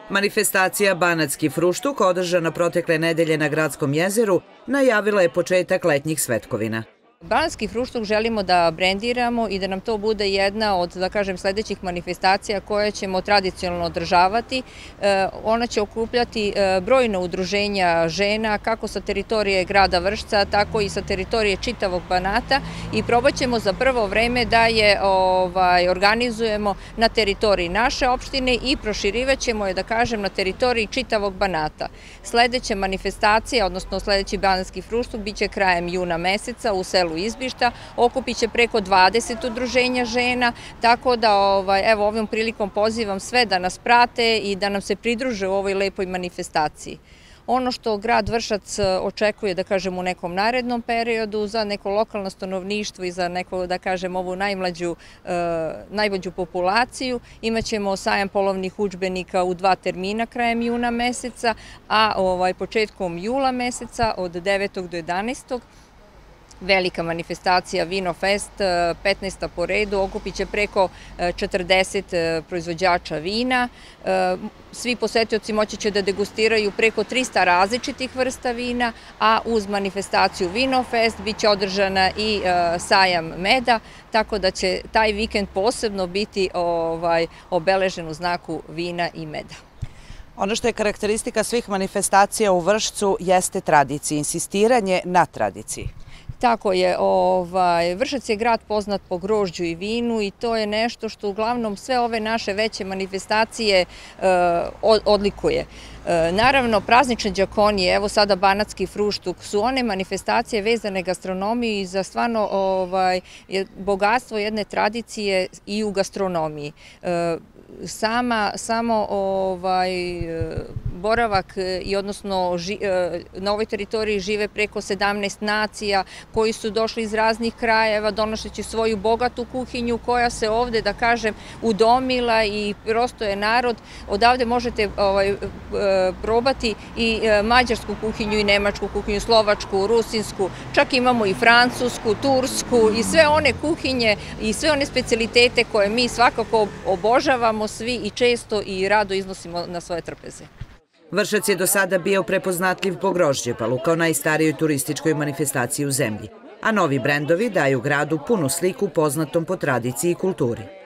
Manifestacija Banatski fruštuk, održana protekle nedelje na Gradskom jezeru, najavila je početak letnjih svetkovina. Banatski fruštuk želimo da brendiramo i da nam to bude jedna od, da kažem, sledećih manifestacija koje ćemo tradicionalno održavati. Ona će okupljati brojna udruženja žena, kako sa teritorije grada Vršca, tako i sa teritorije čitavog Banata i probat ćemo za prvo vreme da je organizujemo na teritoriji naše opštine i proširivat ćemo je, da kažem, na teritoriji čitavog Banata. Sledeća manifestacija, odnosno sledeći Banatski fruštuk, biće krajem juna meseca u selu Izbišta, okupit će preko 20 udruženja žena, tako da evo ovom prilikom pozivam sve da nas prate i da nam se pridruže u ovoj lepoj manifestaciji. Ono što grad Vršac očekuje, da kažem, u nekom narednom periodu za neko lokalno stanovništvo i za neko, da kažem, ovu najmlađu populaciju, imaćemo sajam polovnih udžbenika u 2 termina krajem juna meseca, a početkom jula meseca od 9. do 11. velika manifestacija Vino Fest, 15. po redu, okupit će preko 40 proizvođača vina. Svi posetioci moći će da degustiraju preko 300 različitih vrsta vina, a uz manifestaciju Vino Fest biće održana i sajam meda, tako da će taj vikend posebno biti obeležen u znaku vina i meda. Ono što je karakteristika svih manifestacija u Vršcu jeste tradicija, insistiranje na tradiciji. Tako je, Vršac je grad poznat po grožđu i vinu i to je nešto što uglavnom sve ove naše veće manifestacije odlikuje. Naravno, praznične đakonije, evo sada Banatski fruštuk, su one manifestacije vezane gastronomiji i za stvarno bogatstvo jedne tradicije i u gastronomiji. Samo boravak i odnosno na ovoj teritoriji žive preko 17 nacija koji su došli iz raznih krajeva donoseći svoju bogatu kuhinju koja se ovde, da kažem, udomila i prosto je narod. Odavde možete probati i mađarsku kuhinju i nemačku kuhinju, slovačku, rusinsku, čak imamo i francusku, tursku i sve one kuhinje i sve one specijalitete koje mi svakako obožavamo svi i često i rado iznosimo na svoje trpeze. Vršac je do sada bio prepoznatljiv po grožđepalu kao najstarijoj turističkoj manifestaciji u zemlji, a novi brendovi daju gradu punu sliku poznatom po tradiciji i kulturi.